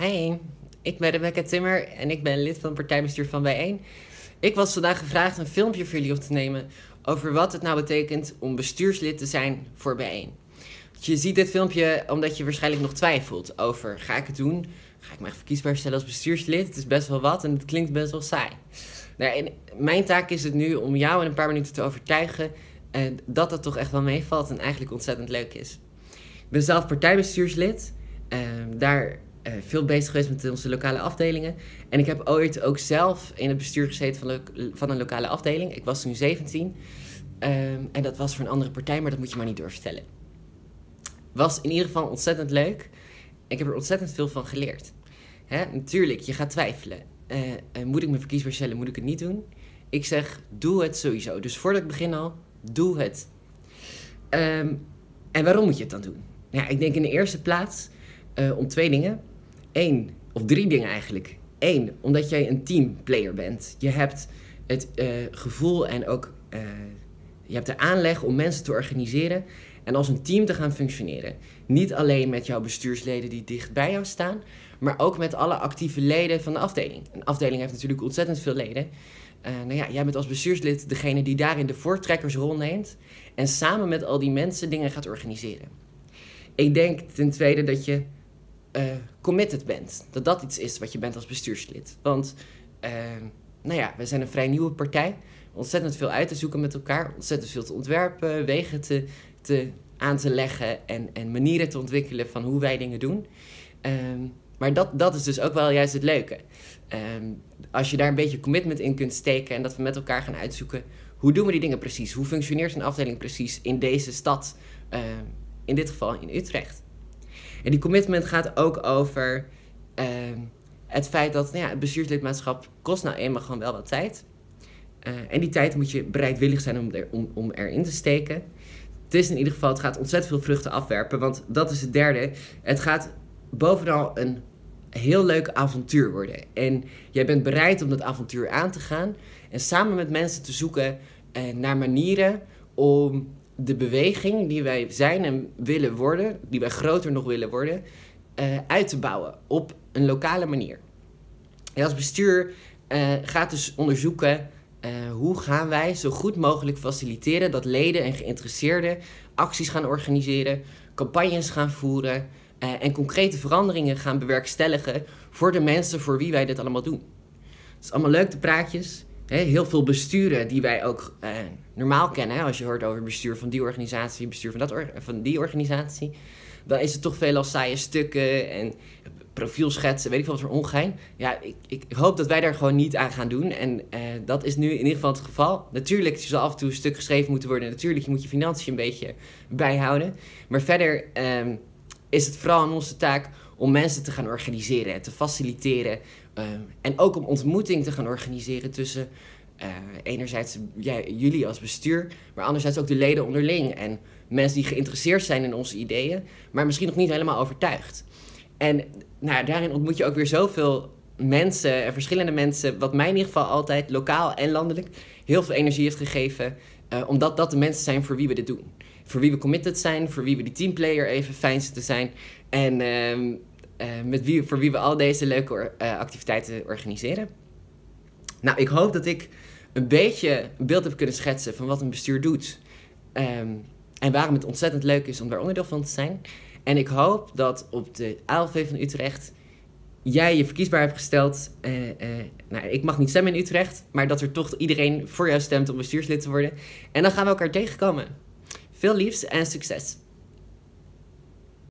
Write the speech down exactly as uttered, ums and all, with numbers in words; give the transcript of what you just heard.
Hey, ik ben Rebecca Timmer en ik ben lid van het partijbestuur van bijeen. Ik was vandaag gevraagd een filmpje voor jullie op te nemen over wat het nou betekent om bestuurslid te zijn voor bijeen. Je ziet dit filmpje omdat je waarschijnlijk nog twijfelt over, ga ik het doen? Ga ik me echt verkiesbaar stellen als bestuurslid? Het is best wel wat en het klinkt best wel saai. Nou, en mijn taak is het nu om jou in een paar minuten te overtuigen uh, dat dat toch echt wel meevalt en eigenlijk ontzettend leuk is. Ik ben zelf partijbestuurslid, uh, daar uh, veel bezig geweest met onze lokale afdelingen. En ik heb ooit ook zelf in het bestuur gezeten van, lo- van een lokale afdeling. Ik was toen zeventien uh, en dat was voor een andere partij, maar dat moet je maar niet doorvertellen. Was in ieder geval ontzettend leuk. Ik heb er ontzettend veel van geleerd. Hè? Natuurlijk, je gaat twijfelen. Uh, uh, moet ik me verkiesbaar stellen, moet ik het niet doen? Ik zeg, doe het sowieso. Dus voordat ik begin al, doe het. Um, en waarom moet je het dan doen? Ja, ik denk in de eerste plaats uh, om twee dingen. Eén, of drie dingen eigenlijk. Eén, omdat jij een teamplayer bent. Je hebt het uh, gevoel en ook uh, je hebt de aanleg om mensen te organiseren en als een team te gaan functioneren. Niet alleen met jouw bestuursleden die dicht bij jou staan, maar ook met alle actieve leden van de afdeling. Een afdeling heeft natuurlijk ontzettend veel leden. Uh, nou ja, jij bent als bestuurslid degene die daarin de voortrekkersrol neemt en samen met al die mensen dingen gaat organiseren. Ik denk ten tweede dat je uh, committed bent. Dat dat iets is wat je bent als bestuurslid. Want, uh, nou ja, we zijn een vrij nieuwe partij. Ontzettend veel uit te zoeken met elkaar. Ontzettend veel te ontwerpen, wegen te, te, aan te leggen en, en manieren te ontwikkelen van hoe wij dingen doen. Um, maar dat, dat is dus ook wel juist het leuke. Um, als je daar een beetje commitment in kunt steken en dat we met elkaar gaan uitzoeken, hoe doen we die dingen precies? Hoe functioneert een afdeling precies in deze stad? Uh, in dit geval in Utrecht. En die commitment gaat ook over uh, het feit dat nou ja, het bestuurslidmaatschap kost nou eenmaal gewoon wel wat tijd. Uh, en die tijd moet je bereidwillig zijn om, er, om, om erin te steken. Het is in ieder geval, het gaat ontzettend veel vruchten afwerpen, want dat is het derde. Het gaat bovenal een heel leuk avontuur worden. En jij bent bereid om dat avontuur aan te gaan en samen met mensen te zoeken uh, naar manieren om de beweging die wij zijn en willen worden, die wij groter nog willen worden, uh, uit te bouwen op een lokale manier. En als bestuur uh, gaat dus onderzoeken uh, hoe gaan wij zo goed mogelijk faciliteren dat leden en geïnteresseerden acties gaan organiseren, campagnes gaan voeren uh, en concrete veranderingen gaan bewerkstelligen voor de mensen voor wie wij dit allemaal doen. Het is allemaal leuk, de praatjes. He, heel veel besturen die wij ook uh, normaal kennen. Hè? Als je hoort over bestuur van die organisatie, bestuur van, dat or van die organisatie, dan is het toch veelal saaie stukken en profielschetsen, weet ik veel wat voor ongein. Ja, ik, ik hoop dat wij daar gewoon niet aan gaan doen. En uh, dat is nu in ieder geval het geval. Natuurlijk zal af en toe een stuk geschreven moeten worden. Natuurlijk, je moet je financiën een beetje bijhouden. Maar verder um, is het vooral aan onze taak om mensen te gaan organiseren, te faciliteren. Uh, en ook om ontmoeting te gaan organiseren tussen uh, enerzijds ja, jullie als bestuur, maar anderzijds ook de leden onderling. En mensen die geïnteresseerd zijn in onze ideeën, maar misschien nog niet helemaal overtuigd. En nou, daarin ontmoet je ook weer zoveel mensen en verschillende mensen, wat mij in ieder geval altijd, lokaal en landelijk, heel veel energie heeft gegeven. Uh, omdat dat de mensen zijn voor wie we dit doen. Voor wie we committed zijn, voor wie we die teamplayer even fijn te zijn. En uh, uh, met wie, voor wie we al deze leuke uh, activiteiten organiseren. Nou, ik hoop dat ik een beetje een beeld heb kunnen schetsen van wat een bestuur doet. Um, en waarom het ontzettend leuk is om daar onderdeel van te zijn. En ik hoop dat op de A L V van Utrecht jij je verkiesbaar hebt gesteld. Uh, uh, nou, ik mag niet stemmen in Utrecht, maar dat er toch iedereen voor jou stemt om bestuurslid te worden. En dan gaan we elkaar tegenkomen. Veel liefs en succes!